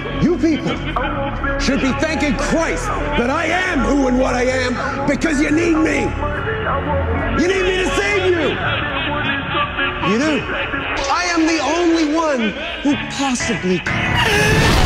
You people should be thanking Christ that I am who and what I am because you need me. You need me to save you. You do. I am the only one who possibly can.